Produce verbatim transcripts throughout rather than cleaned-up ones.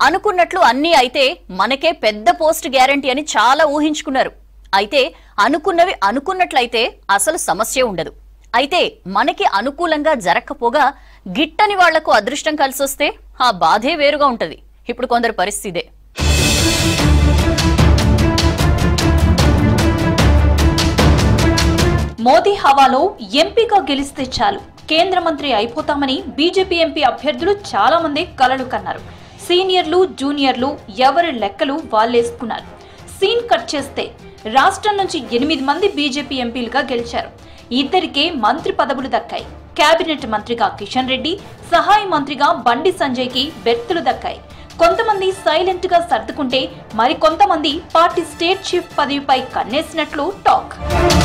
అనుకున్నట్లు అన్నీ అయితే మనకే పెద్ద పోస్ట్ గ్యారెంటీ అని చాలా ఊహించుకున్నారు. అయితే అనుకున్నవి అనుకున్నట్లయితే అసలు సమస్య ఉండదు. అయితే మనకి అనుకూలంగా జరగకపోగా గిట్టని వాళ్లకు అదృష్టం కలిసొస్తే ఆ బాధే వేరుగా ఉంటది. ఇప్పుడు కొందరు పరిస్థితే. మోదీ హవాలో ఎంపీగా గెలిస్తే చాలు కేంద్ర మంత్రి అయిపోతామని బీజేపీ ఎంపీ అభ్యర్థులు చాలా మంది కలలు కన్నారు. సీనియర్లు జూనియర్లు ఎవరి లెక్కలు వాళ్ళేసుకున్నారు. సీన్ కట్ చేస్తే రాష్ట్రం నుంచి ఎనిమిది మంది బీజేపీ ఎంపీలుగా గెలిచారు. ఇద్దరికే మంత్రి పదవులు దక్కాయి. కేబినెట్ మంత్రిగా కిషన్ రెడ్డి, సహాయ మంత్రిగా బండి సంజయ్ కి బెర్తులు దక్కాయి. కొంతమంది సైలెంట్ గా సర్దుకుంటే మరి కొంతమంది పార్టీ స్టేట్ చీఫ్ పదవిపై కన్నేసినట్లు టాక్.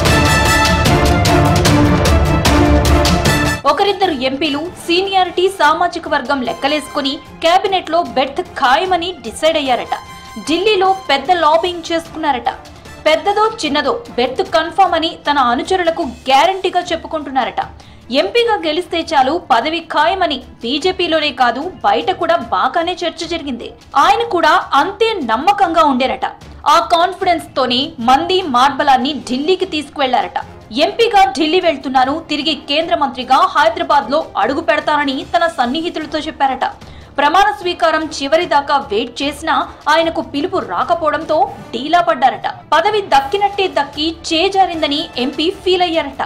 ఒకరిద్దరు ఎంపీలు సీనియారిటీ సామాజిక వర్గం లెక్కలేసుకుని కేబినెట్ లో బెర్త్ ఖాయమని డిసైడ్ అయ్యారట. ఢిల్లీలో పెద్ద లాబింగ్ చేసుకున్నారట. పెద్దదో చిన్నదో బెర్త్ కన్ఫర్మ్ అని తన అనుచరులకు గ్యారంటీగా చెప్పుకుంటున్నారట. ఎంపీగా గెలిస్తే చాలు పదవి ఖాయమని బీజేపీలోనే కాదు బయట కూడా బాగానే చర్చ జరిగింది. ఆయన కూడా అంతే నమ్మకంగా ఉండేరట. ఆ కాన్ఫిడెన్స్ తోనే మంది మార్బలాన్ని ఢిల్లీకి తీసుకువెళ్లారట. ఎంపీగా ఢిల్లీ వెళ్తున్నాను, తిరిగి కేంద్ర మంత్రిగా హైదరాబాద్ లో అడుగు పెడతానని తన సన్నిహితులతో చెప్పారట. ప్రమాణ స్వీకారం చివరి దాకా వెయిట్ చేసినా ఆయనకు పిలుపు రాకపోవడంతో డీలా పడ్డారట. పదవి దక్కినట్టే దక్కి చేజారిందని ఎంపీ ఫీల్ అయ్యారట.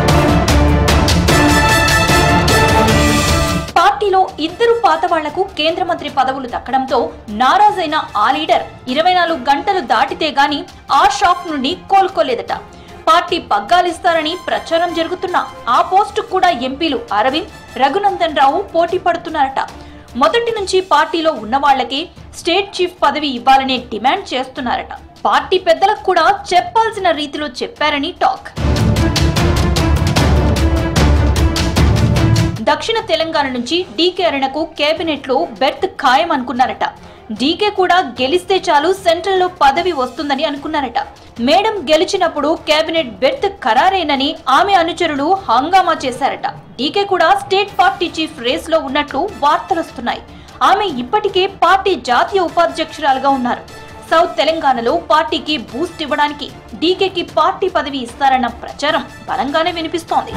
పార్టీలో ఇద్దరు పాత వాళ్లకు కేంద్ర మంత్రి పదవులు దక్కడంతో నారాజైన ఆ లీడర్ ఇరవై నాలుగు గంటలు దాటితే గాని ఆ షాక్ నుండి కోలుకోలేదట. పార్టీ పగ్గాలిస్తారని ప్రచారం జరుగుతున్నా ఆ పోస్టు కూడా ఎంపీలు అరవింద్, రఘునందన్ రావు పోటీ పడుతున్నారట. మొదటి నుంచి పార్టీలో ఉన్న వాళ్లకే స్టేట్ చీఫ్ పదవి ఇవ్వాలనే డిమాండ్ చేస్తున్నారట. పార్టీ పెద్దలకు కూడా చెప్పాల్సిన రీతిలో చెప్పారని టాక్. దక్షిణ తెలంగాణ నుంచి డీకే అరుణకు కేబినెట్ లో బెర్త్ ఖాయం అనుకున్నారట. డీకే కూడా గెలిస్తే చాలు సెంట్రల్ లో పదవి వస్తుందని అనుకున్నారట. మేడం గెలిచినప్పుడు కేబినెట్ బెర్త్ ఖరారేనని ఆమె అనుచరులు హంగామా చేశారట. డీకే కూడా స్టేట్ పార్టీ చీఫ్ రేస్ లో ఉన్నట్లు వార్తలొస్తున్నాయి. ఆమె ఇప్పటికే పార్టీ జాతీయ ఉపాధ్యక్షురాలుగా ఉన్నారు. సౌత్ తెలంగాణలో పార్టీకి బూస్ట్ ఇవ్వడానికి డీకేకి పార్టీ పదవి ఇస్తారన్న ప్రచారం బలంగానే వినిపిస్తోంది.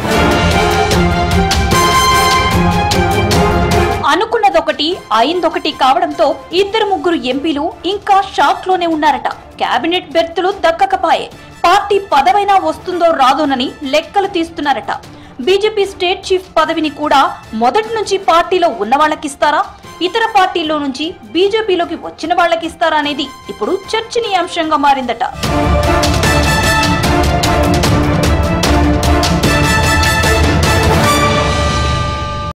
అనుకున్నదొకటి అయిందొకటి కావడంతో ఇద్దరు ముగ్గురు ఎంపీలు ఇంకా షాక్ లోనే ఉన్నారట. కేబినెట్ బెర్తులు దక్కకపాయే, పార్టీ పదవైనా వస్తుందో రాదోనని లెక్కలు తీస్తున్నారట. బీజేపీ స్టేట్ చీఫ్ పదవిని కూడా మొదటి నుంచి పార్టీలో ఉన్న వాళ్ళకిస్తారా, ఇతర పార్టీల్లో నుంచి బీజేపీలోకి వచ్చిన వాళ్ళకిస్తారా అనేది ఇప్పుడు చర్చనీయాంశంగా మారిందట.